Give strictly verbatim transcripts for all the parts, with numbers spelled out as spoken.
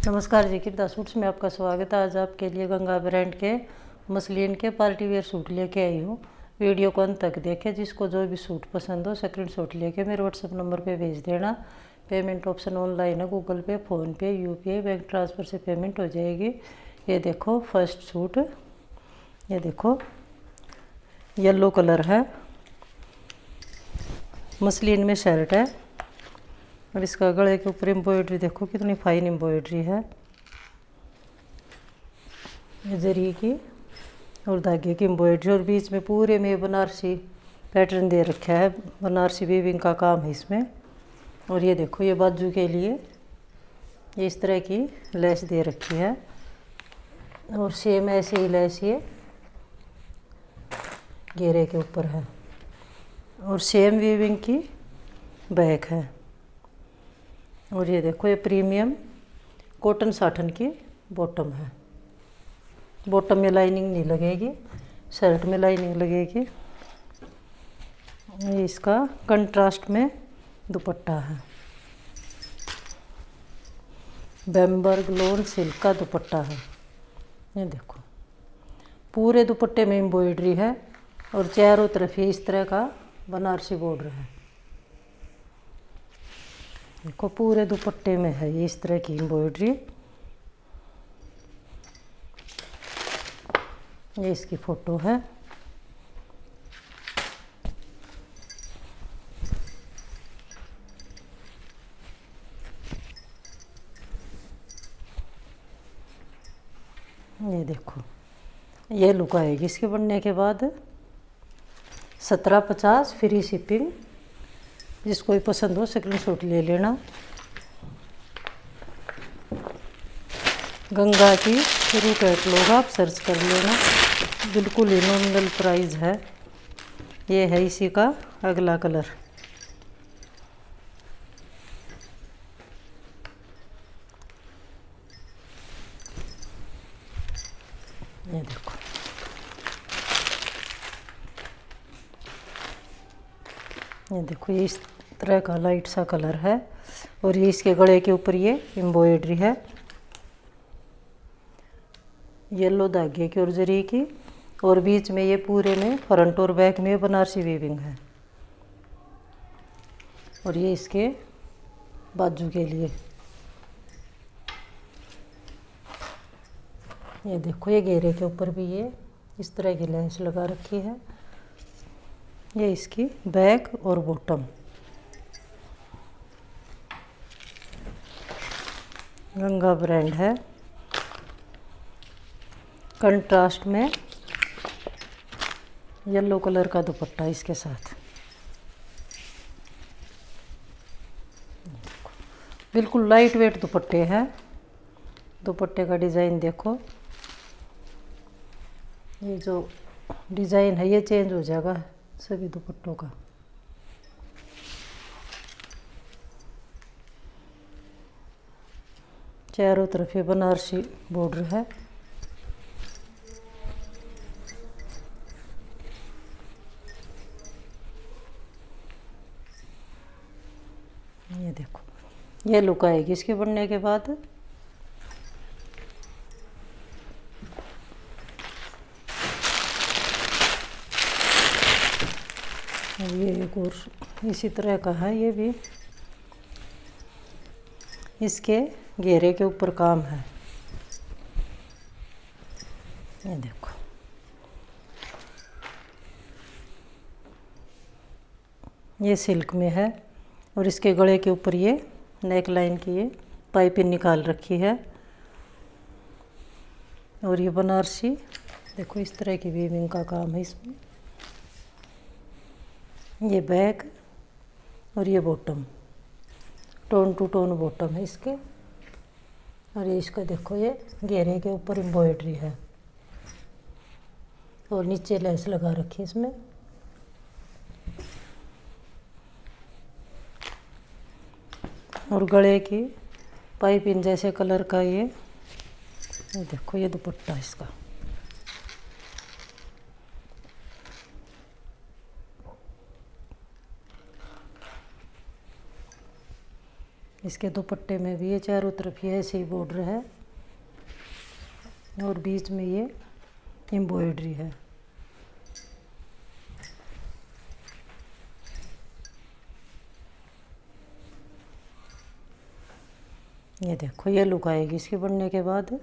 नमस्कार जी, कृदा सूट्स में आपका स्वागत है। आज आपके लिए गंगा ब्रांड के मसलिन के पार्टी वेयर सूट लेके आई हूँ। वीडियो को अंत तक देखें। जिसको जो भी सूट पसंद हो स्क्रीन शॉट लेके मेरे व्हाट्सएप नंबर पे भेज देना। पेमेंट ऑप्शन ऑनलाइन है, Google Pay, PhonePe, UPI, bank transfer से पेमेंट हो जाएगी। ये देखो फर्स्ट सूट, ये देखो येलो कलर है, मसलिन में शर्ट है और इसका गले के ऊपर एम्ब्रॉयडरी देखो कितनी फाइन एम्ब्रॉयडरी है, जरी की और धागे की एम्ब्रॉयडरी, और बीच में पूरे में बनारसी पैटर्न दे रखा है। बनारसी वीविंग का काम है इसमें। और ये देखो ये बाजू के लिए ये इस तरह की लेस दे रखी है और सेम ऐसे ही लेस ये घेरे के ऊपर है और सेम वीविंग की बैक है। और ये देखो ये प्रीमियम कॉटन साटन की बॉटम है। बॉटम में लाइनिंग नहीं लगेगी, शर्ट में लाइनिंग लगेगी। ये इसका कंट्रास्ट में दुपट्टा है, बैम्बर्ग लोन सिल्क का दुपट्टा है। ये देखो पूरे दुपट्टे में एम्ब्रॉयडरी है और चारों तरफ ये इस तरह का बनारसी बॉर्डर है। देखो पूरे दुपट्टे में है ये इस तरह की एम्ब्रॉयडरी। ये इसकी फ़ोटो है। ये देखो ये लुक आएगी इसके बनने के बाद। सत्रह पचास फ्री शिपिंग। जिसको भी पसंद हो स्क्रीनशॉट ले लेना। गंगा की शुरू कैटलॉग आप सर्च कर लेना, बिल्कुल ही नॉमिनल प्राइस है। ये है इसी का अगला कलर। ये देखो ये देखो ये इस तरह का लाइट सा कलर है और ये इसके गले के ऊपर ये एम्ब्रॉयडरी है येलो धागे की और जरी की, और बीच में ये पूरे में फ्रंट और बैक में बनारसी वीविंग है। और ये इसके बाजू के लिए ये देखो ये घेरे के ऊपर भी ये इस तरह की लेस लगा रखी है। ये इसकी बैक और बॉटम। गंगा ब्रांड है। कंट्रास्ट में येलो कलर का दुपट्टा इसके साथ। बिल्कुल लाइट वेट दुपट्टे हैं। दुपट्टे का डिज़ाइन देखो, ये जो डिज़ाइन है ये चेंज हो जाएगा सभी दुपट्टों का। चारों तरफ ये बनारसी बॉर्डर है। ये देखो ये लुक आएगी इसके बनने के बाद। ये एक और इसी तरह का है, ये भी इसके घेरे के ऊपर काम है। ये देखो ये सिल्क में है और इसके गले के ऊपर ये नेक लाइन की ये पाइपिंग निकाल रखी है। और ये बनारसी देखो इस तरह की वीविंग का काम है इसमें। ये बैक और ये bottom, tone to tone bottom है इसके। और ये इसका देखो ये घेरे के ऊपर एम्ब्रॉयडरी है और नीचे लेस लगा रखी है इसमें। और गले की पाइपिंग जैसे कलर का ये ये देखो ये दुपट्टा इसका। इसके दुपट्टे में भी ये चारों तरफ ये ऐसे ही बॉर्डर है और बीच में ये एम्ब्रॉयडरी है। ये देखो ये लुक आएगी इसके बनने के बाद।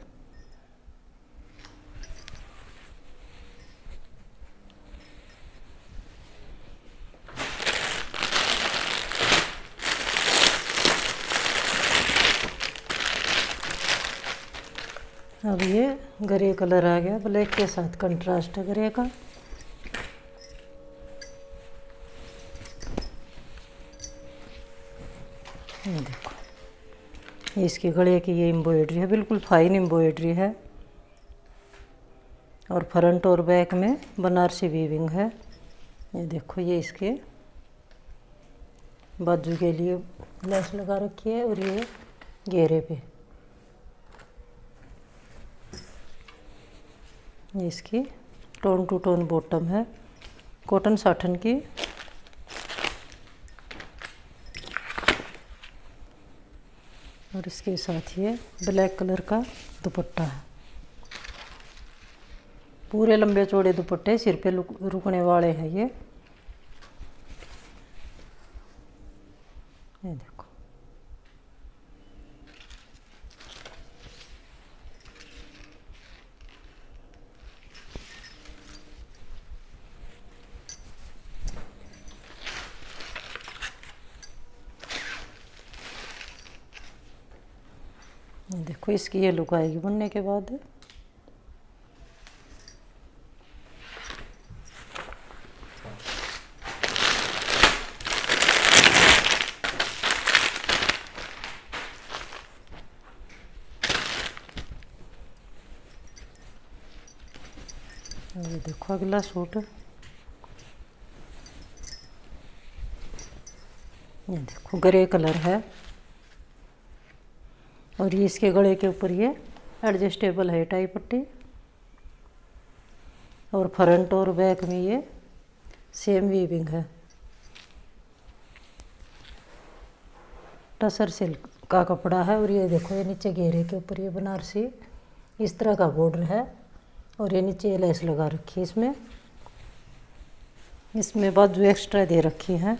अब ये ग्रे कलर आ गया, ब्लैक के साथ कंट्रास्ट है ग्रे का। ये देखो इसके गले की ये एम्ब्रॉयडरी है, बिल्कुल फाइन एम्ब्रॉयडरी है और फ्रंट और बैक में बनारसी वीविंग है। ये देखो ये इसके बाजू के लिए लेस लगा रखी है और ये घेरे पे ये इसकी टोन टू टोन बॉटम है, कॉटन साटन की। और इसके साथ ये ब्लैक कलर का दुपट्टा है। पूरे लंबे चौड़े दुपट्टे सिर पे रुकने वाले हैं ये। ये देखो देखो इसकी ये लुक आएगी बनने के बाद। ये देखो अगला सूट, ये देखो ग्रे कलर है और ये इसके गले के ऊपर ये एडजस्टेबल है टाई पट्टी और फ्रंट और बैक में ये सेम वीविंग है। टसर सिल्क का कपड़ा है और ये देखो ये नीचे घेरे के ऊपर ये बनारसी इस तरह का बॉर्डर है और ये नीचे लेस लगा रखी है। इसमें इसमें बाजू एक्स्ट्रा दे रखी है।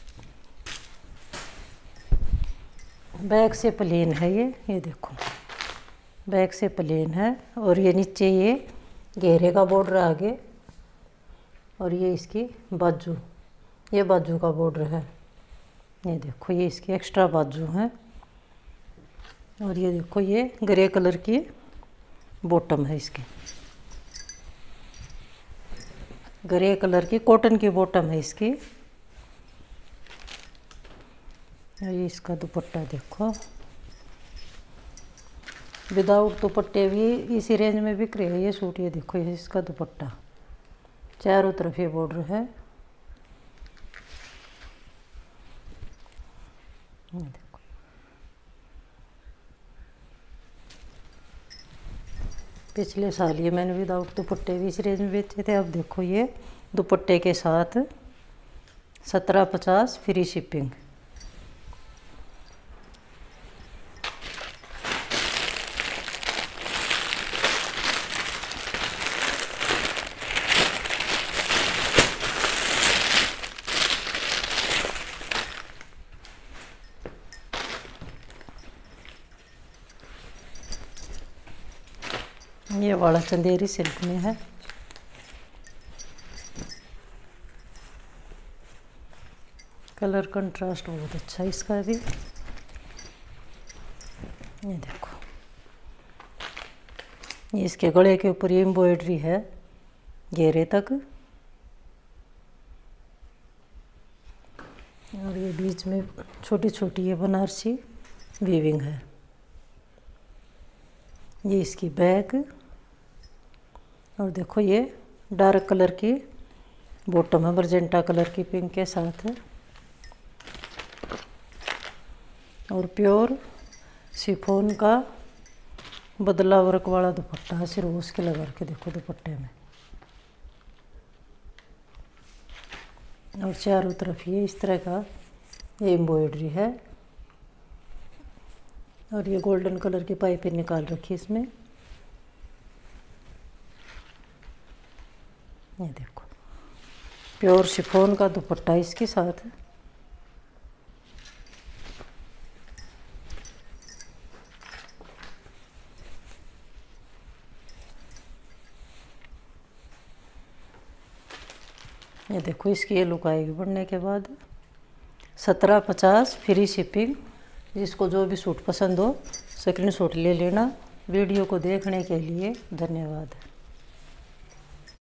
बैक से प्लेन है ये ये देखो बैक से प्लेन है और ये नीचे ये घेरे का बॉर्डर आगे और ये इसकी बाजू ये बाजू का बॉर्डर है। ये देखो ये इसकी एक्स्ट्रा बाजू है और ये देखो ये ग्रे कलर की बॉटम है। इसकी ग्रे कलर की कॉटन की बॉटम है इसकी। ये इसका दुपट्टा देखो, विदाउट दुपट्टे भी इसी रेंज में बिक रहे हैं ये सूट। ये देखो ये इसका दुपट्टा चारों तरफ ये बॉर्डर है। ये देखो पिछले साल ये मैंने विदाउट दुपट्टे भी इस रेंज में बेचे थे। अब देखो ये दुपट्टे के साथ सत्रह पचास फ्री शिपिंग। ये वाला चंदेरी सिल्क में है। कलर कंट्रास्ट बहुत अच्छा है इसका भी। ये देखो ये इसके गले के ऊपर ये एम्ब्रॉयडरी है घेरे तक और ये बीच में छोटी छोटी ये बनारसी वीविंग है। ये इसकी बैक और देखो ये डार्क कलर की बॉटम है मर्जेंटा कलर की पिंक के साथ है और प्योर शिफॉन का बदला वर्क वाला दुपट्टा है। सिर्फ उसके लगा के देखो दुपट्टे में और चारों तरफ ये इस तरह का ये एम्ब्रॉयडरी है। और ये गोल्डन कलर की पाइपें निकाल रखी इसमें। ये देखो प्योर शिफॉन का दुपट्टा इसके साथ है। ये देखो इसकी ये लुक आएगी बनने के बाद। सत्रह पचास फ्री शिपिंग। जिसको जो भी सूट पसंद हो स्क्रीनशॉट ले लेना। वीडियो को देखने के लिए धन्यवाद।